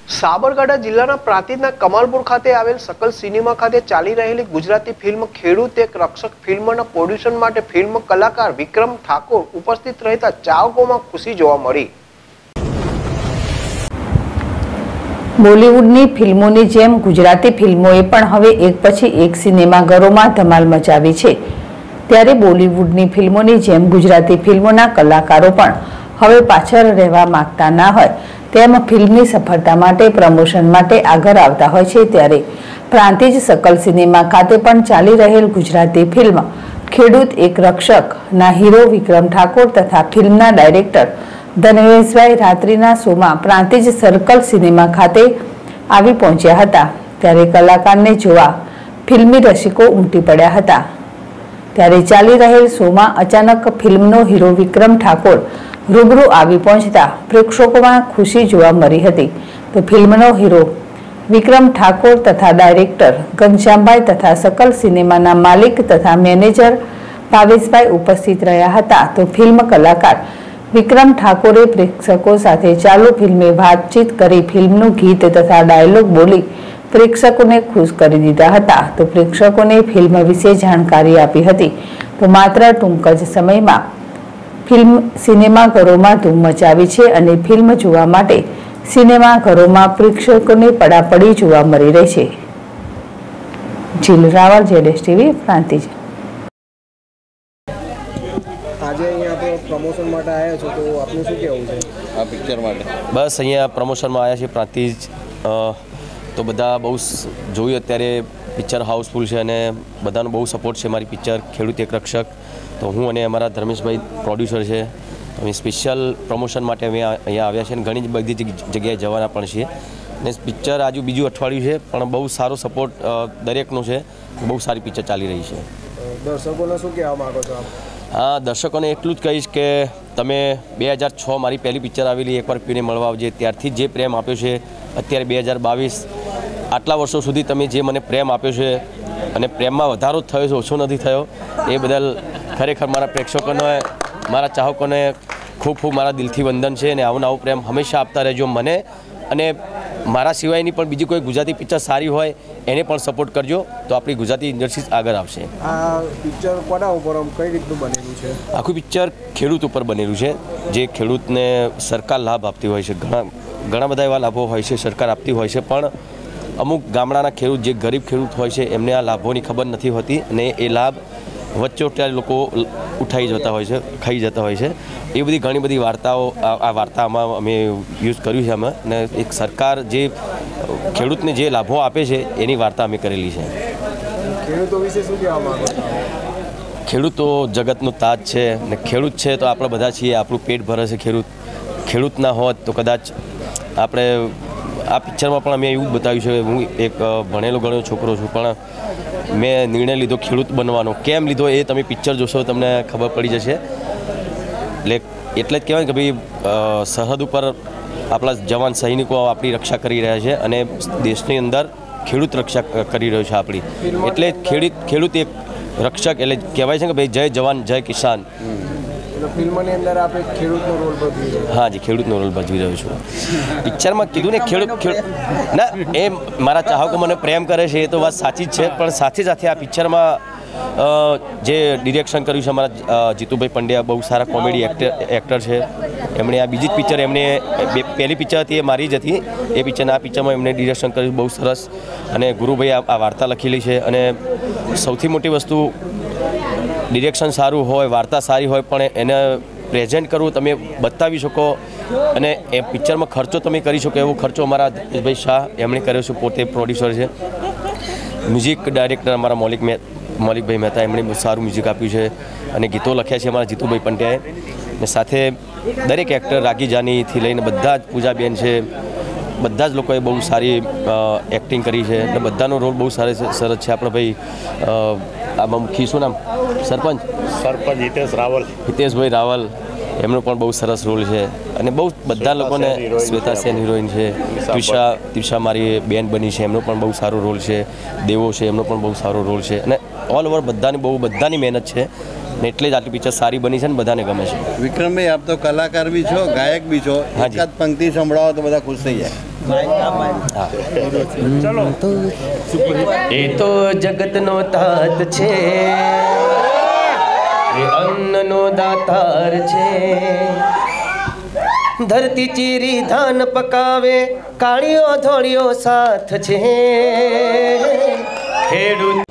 સાબરકાંઠા જિલ્લાના પ્રાંતિજના કમાલપુર ખાતે આવેલ સકલ સિનેમા ખાતે ચાલી રહેલી ગુજરાતી ફિલ્મ ખેડૂત એક રક્ષક ફિલ્મના પ્રોડ્યુસન માટે ફિલ્મ કલાકાર વિક્રમ ઠાકોર ઉપસ્થિત રહેતા ચાહકોમાં ખુશી જોવા મળી। બોલિવૂડની ફિલ્મોની જેમ ગુજરાતી ફિલ્મોએ પણ હવે એક પછી એક સિનેમાઘરોમાં ધમાલ મચાવી છે, ત્યારે બોલિવૂડની ફિલ્મોની જેમ ગુજરાતી ફિલ્મોના કલાકારો પણ હવે પાછળ રહેવા માંગતા ના હોય તેમ ફિલ્મની સફળતા માટે પ્રમોશન માટે આગળ આવતા હોય છે। ત્યારે પ્રાંતિજ સકલ સિનેમા ખાતે પણ ચાલી રહેલ ગુજરાતી ફિલ્મ ખેડૂત એક રક્ષકના હીરો વિક્રમ ઠાકોર તથા ફિલ્મના ડાયરેક્ટર ધનવેશભાઈ રાત્રિના શોમાં પ્રાંતિજ સર્કલ સિનેમા ખાતે આવી પહોંચ્યા હતા, ત્યારે કલાકારને જોવા ફિલ્મી રસિકો ઉમટી પડ્યા હતા। ત્યારે ચાલી રહેલ શોમાં અચાનક ફિલ્મનો હીરો વિક્રમ ઠાકોર રૂબરૂ આવી પહોંચતા પ્રેક્ષકોમાં ખુશી જોવા મળી હતી। તો ફિલ્મનો હીરો વિક્રમ ઠાકોર તથા ડાયરેક્ટર ઘનશ્યામભાઈ તથા સકલ સિનેમાના માલિક તથા મેનેજર ભાવેશભાઈ ઉપસ્થિત રહ્યા હતા। તો ફિલ્મ કલાકાર વિક્રમ ઠાકોરે પ્રેક્ષકો સાથે ચાલુ ફિલ્મે વાતચીત કરી ફિલ્મનું ગીત તથા ડાયલોગ બોલી પ્રેક્ષકોને ખુશ કરી દીધા હતા। તો પ્રેક્ષકોને ફિલ્મ વિશે જાણકારી આપી હતી। તો માત્ર ટૂંક જ સમયમાં ફિલ્મ સિનેમાઘરોમાં ધૂમ મચાવી છે અને ફિલ્મ જોવા માટે સિનેમાઘરોમાં પ્રેક્ષકોની પડાપડી જોવા મળી રહી છે। જીલ રાવલ, જેડેશ ટીવી, પ્રાંતિજ। આજે અહીંયા આપણે પ્રમોશન માટે આવ્યા છો, તો આપનું શું કહેવું છે આ પિક્ચર માટે? બસ અહીંયા પ્રમોશનમાં આવ્યા છીએ પ્રાંતિજ, તો બધા બહુ જોયું અત્યારે પિક્ચર હાઉસફુલ છે અને બધાનો બહુ સપોર્ટ છે મારી પિક્ચર ખેડૂત એક રક્ષક। તો હું અને અમારા ધર્મેશભાઈ પ્રોડ્યુસર છે, અમે સ્પેશિયલ પ્રમોશન માટે અમે અહીંયા આવ્યા છીએ અને ઘણી બધી જગ્યાએ જવાના પણ છીએ અને પિક્ચર આજુ બીજું અઠવાડિયું છે પણ બહુ સારો સપોર્ટ દરેકનો છે, બહુ સારી પિક્ચર ચાલી રહી છે। દર્શકોને શું કહેવા માગો છો આપ? હા, દર્શકોને એટલું જ કહીશ કે તમે 2006 મારી પહેલી પિક્ચર આવેલી એકવાર પીને મળવા આવજે, ત્યારથી જે પ્રેમ આપ્યો છે અત્યારે 2022 આટલા વર્ષો સુધી તમે જે મને પ્રેમ આપ્યો છે અને પ્રેમમાં વધારો થયો છે, ઓછો નથી થયો, એ બદલ ખરેખર મારા પ્રેક્ષકોને મારા ચાહકોને ખૂબ ખૂબ મારા દિલથી વંદન છે અને આવો નવો પ્રેમ હંમેશા આપતા રહેજો મને, અને મારા સિવાયની પણ બીજી કોઈ ગુજરાતી પિક્ચર સારી હોય એને પણ સપોર્ટ કરજો, તો આપણી ગુજરાતી ઇન્ડસ્ટ્રી આગળ આવશે। આ પિક્ચર કોના ઉપર કઈ રીતનું બનેલું છે? આખું પિક્ચર ખેડૂત ઉપર બનેલું છે, જે ખેડૂતને સરકાર લાભ આપતી હોય છે, ઘણા બધા એવા લાભો હોય છે સરકાર આપતી હોય છે, પણ અમુક ગામડાના ખેડૂત જે ગરીબ ખેડૂત હોય છે એમને આ લાભોની ખબર નથી હોતી અને એ લાભ વચ્ચોટિયા લોકો ઉઠાઈ જતા હોય છે, ખાઈ જતા હોય છે। એ બધી ઘણી બધી વાર્તાઓ આ વાર્તામાં અમે યુઝ કર્યું છે અમે, અને એક સરકાર જે ખેડૂતને જે લાભો આપે છે એની વાર્તા અમે કરેલી છે। ખેડૂતો વિશે શું કહેવા માંગો છો? ખેડૂતો જગતનો તાજ છે ને ખેડૂત છે તો આપણે બધા છીએ, આપણું પેટ ભરે છે ખેડૂત ના હોત તો કદાચ આપણે આ પિક્ચરમાં પણ અમે એવું જ બતાવ્યું છે। હું એક ભણેલો ગણેલો છોકરો છું પણ મેં નિર્ણય લીધો ખેડૂત બનવાનો, કેમ લીધો એ તમે પિક્ચર જોશો તમને ખબર પડી જશે। એટલે જ કહેવાય કે ભાઈ સરહદ ઉપર આપણા જવાન સૈનિકો આપણી રક્ષા કરી રહ્યા છે અને દેશની અંદર ખેડૂત રક્ષા કરી રહ્યો છે આપણી, એટલે ખેડૂત એક રક્ષક એટલે કહેવાય છે કે ભાઈ જય જવાન જય કિસાન। ફિલ્મની અંદર આપણે ખેડૂતનો રોલ ભજવી રહ્યો? હા જી, ખેડૂતનો રોલ ભજવી રહ્યો છું પિક્ચરમાં। કીધું ને ખેડૂત ના, એ મારા ચાહકો મને પ્રેમ કરે છે એ તો વાત સાચી જ છે, પણ સાથે સાથે આ પિક્ચરમાં જે ડિરેક્શન કર્યું છે અમારા જીતુભાઈ પંડ્યા, બહુ સારા કોમેડી એક્ટર છે, એમણે આ બીજી જ પિક્ચર એમણે પહેલી પિક્ચર હતી એ મારી જ હતી, એ પિક્ચરના આ પિક્ચરમાં એમણે ડિરેક્શન કર્યું બહુ સરસ, અને ગુરુભાઈ આ વાર્તા લખેલી છે, અને સૌથી મોટી વસ્તુ ડિરેક્શન સારું હોય, વાર્તા સારી હોય, પણ એને પ્રેઝન્ટ કરવું તમે બતાવી શકો અને એ પિક્ચરમાં ખર્ચો તમે કરી શકો એવો ખર્ચો અમારા ભાઈ શાહ એમણે કર્યો છે, પોતે પ્રોડ્યુસર છે। મ્યુઝિક ડાયરેક્ટર અમારા મૌલિકભાઈ મહેતા, એમણે બહુ સારું મ્યુઝિક આપ્યું છે અને ગીતો લખ્યા છે અમારા જીતુભાઈ પંડ્યાએ, અને સાથે દરેક એક્ટર રાગી જાનીથી લઈને બધા જ પૂજાબેન છે, બધા જ લોકોએ બહુ સારી એક્ટિંગ કરી છે અને બધાનો રોલ બહુ સરસ છે। આપણે ભાઈ આમાં મુખી શું નામ? સરપંચ હિતેશભાઈ રાવલ, એમનો પણ બહુ સરસ રોલ છે અને બહુ બધા લોકોને, શ્વેતા સેન હિરોઈન છે, ત્રિષા મારી બેન બની છે, એમનો પણ બહુ સારો રોલ છે, દેવો છે એમનો પણ બહુ સારો રોલ છે, અને ઓલ ઓવર બધાની મહેનત છે ને એટલે જ આટલી પિક્ચર સારી બની છે ને બધાને ગમે છે। વિક્રમભાઈ, આપ તો કલાકાર બી છો, ગાયક બી છો, એકાદ પંક્તિ સંભળાવો તો બધા ખુશ થઈ જાય। એ તો જગતનો તાત છે, એ અન્નનો દાતાર છે, ધરતી ચીરી ધાન પકાવે, કાળિયો ધોળિયો સાથ છે, ખેડૂત